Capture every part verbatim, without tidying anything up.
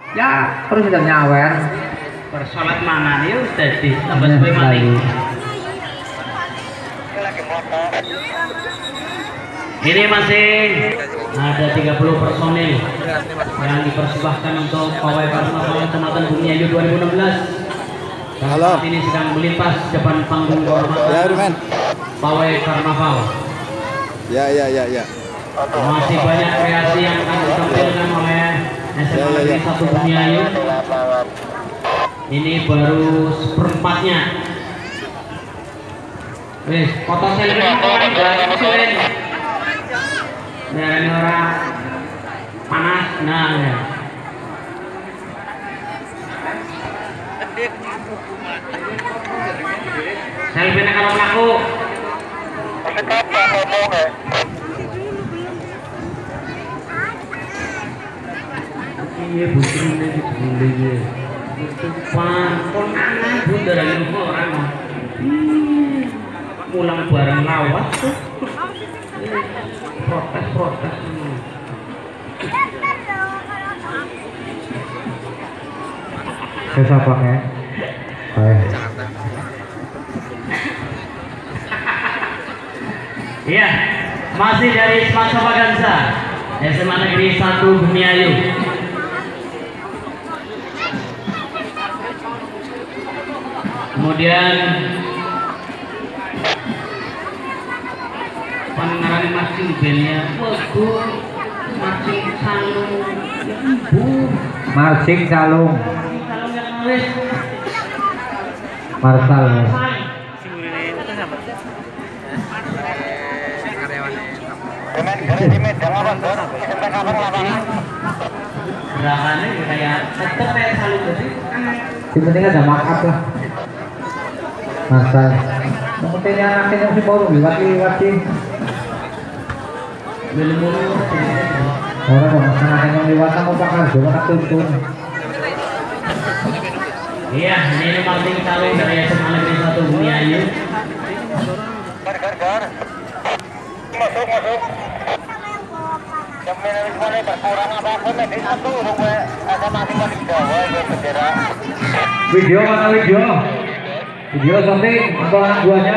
Ya, terus sudah nyawer. Bersolat mangan ya Ustaz di tambah sesuai maling. Ini masih ada tiga puluh personil yang dipersembahkan untuk pawai karnaval Kecamatan Bumiayu dua ribu enam belas. Halo. Saat ini sedang melintas depan panggung kehormatan Ya, Rumen. pawai karnaval. Ya, ya, ya, ya. Masih banyak kreasi yang akan ditampilkan oleh S M A Ya, ya, ya. Negeri satu Bumiayu. Ini baru seperempatnya. Wes, foto selfie orang jangan sulit. Dari orang panas, nah ya. Selfie nak kalau laku. Iya, bukan lagi sebelumnya. Pan, konangan pun dari orang. Pulang bareng lawas tuh. Protes-protes. Saya sapa ya. Baik. Iya, masih dari Semasa Baganza, S M A Negeri satu Bumiayu. Kemudian pengarang marching bandnya bagus, marching salung, ya ibu, Marching Salung, salung yang nulis Marsal. Ya. Gerakannya kayak tetep kayak salung jadi Yang penting ada markup lah. Marsal. Yang pentingnya anaknya yang si baru liwat-liwat sih. belum mulu. Orang mau anaknya yang liwat aku bakal coba tuntun. Iya, ini marching salung dari S M A Negeri satu Bumiayu. Masuk, masuk. Jaminan semuanya berkurang apa aku nanti satu gue ada masing-masing Jawa itu bendera. Video mana video? Video something untuk anak buahnya.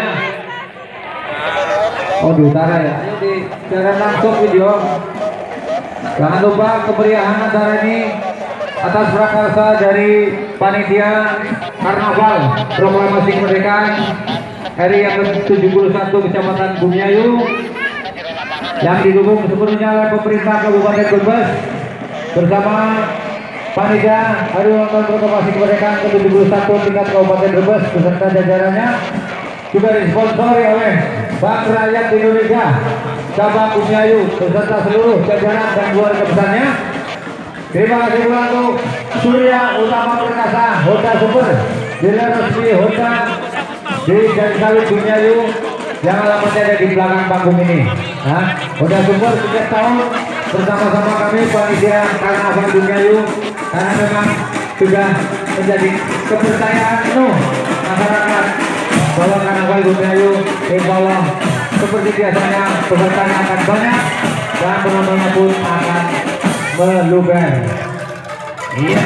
Oh di utara ya. Ayo di jalan langsung video. Jangan lupa kemeriahan acara ini atas prakarsa dari panitia Karnaval Proklamasi Kemerdekaan R I yang ke tujuh puluh satu Kecamatan Bumiayu yang didukung sepenuhnya oleh pemerintah Kabupaten Brebes bersama panitia Hari Ulang Tahun Proklamasi Kemerdekaan ke tujuh puluh satu tingkat Kabupaten Brebes beserta jajarannya, juga disponsori oleh Bank Rakyat Indonesia Cabang Bumiayu beserta seluruh jajaran dan keluarga besarnya. Terima kasih pula untuk Surya Utama Perkasa Honda Super, dealer resmi Honda di Jalan Sawit Bumiayu yang alamatnya ada di belakang panggung ini. Nah, Honda Super setiap tahun bersama-sama kami panitia Karnaval Bumiayu, karena memang sudah menjadi kepercayaan penuh masyarakat bahwa Karnaval Bumiayu insya Allah seperti biasanya pesertanya akan banyak dan penontonnya pun akan meluber. Iya.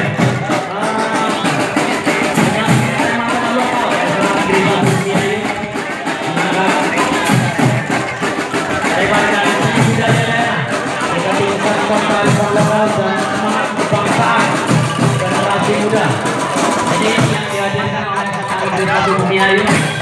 Generasi muda. Ini yang dihadirkan oleh Satu Bumiayu.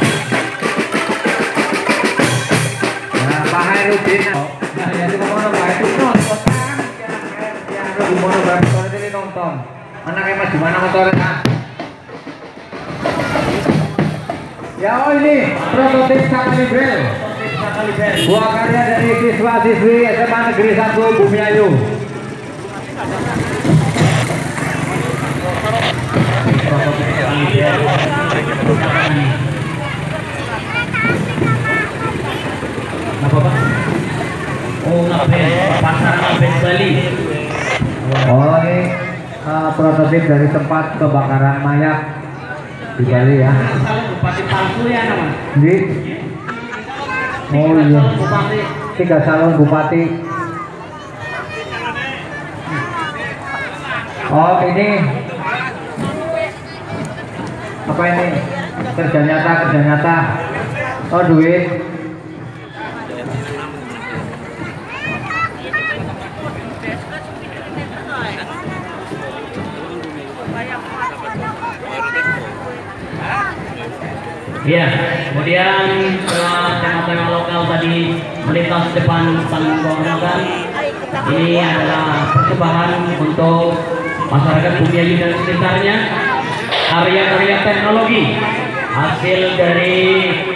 Nah, Pak Hairudin. Nah, ya itu mau Pak Hairudin nonton. Yang mau nonton motor ini nonton. Anaknya mas di mana motornya? Ya oh ini prototip Sakalibrel. Buah karya dari siswa-siswi S M A Negeri satu Bumiayu. Apa Pak? Oh, ngapain? Pasar ngapain Bali? Oh ini uh, prototip dari tempat kebakaran mayat di Bali ya. Bupati palsu ya nama? Di Oh iya. Bupati. Tiga calon bupati. Oh ini apa ini? Kerja nyata, kerja nyata. Oh duit. Iya, kemudian setelah tema-tema lokal tadi melintas depan panggung kehormatan, ini adalah persembahan untuk masyarakat Bumiayu dan sekitarnya, karya-karya teknologi hasil dari